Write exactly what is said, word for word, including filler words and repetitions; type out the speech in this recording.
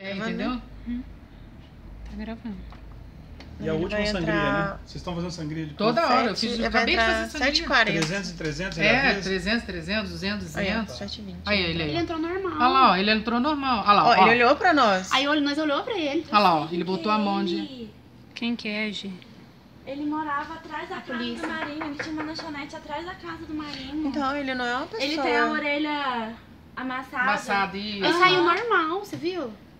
É, entendeu? Hum. Tá gravando. E a última sangria, né? Vocês estão fazendo sangria de toda hora, eu fiz, eu acabei de fazer sangria. sete e quarenta. trezentos e trezentos, é, trezentos, trezentos, duzentos, duzentos. sete e vinte. Aí, ele, aí. Ele entrou normal. Olha lá, ó, ele entrou normal. Olha lá, ó, ó. Ele olhou pra nós. Aí nós olhou pra ele. Olha lá, ó, ele botou a mão de... Quem que é, Gi? Ele morava atrás da casa do Marinho, ele tinha uma lanchonete atrás da casa do Marinho. Então, ele não é uma pessoa... Ele tem a orelha amassada. Amassada, isso. Ele saiu normal, você viu?